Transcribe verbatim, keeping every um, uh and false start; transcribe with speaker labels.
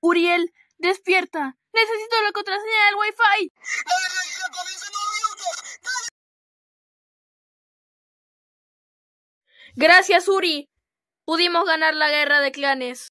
Speaker 1: Uriel, despierta. Necesito la contraseña del Wi-Fi. Gracias, Uri. Pudimos ganar la guerra de clanes.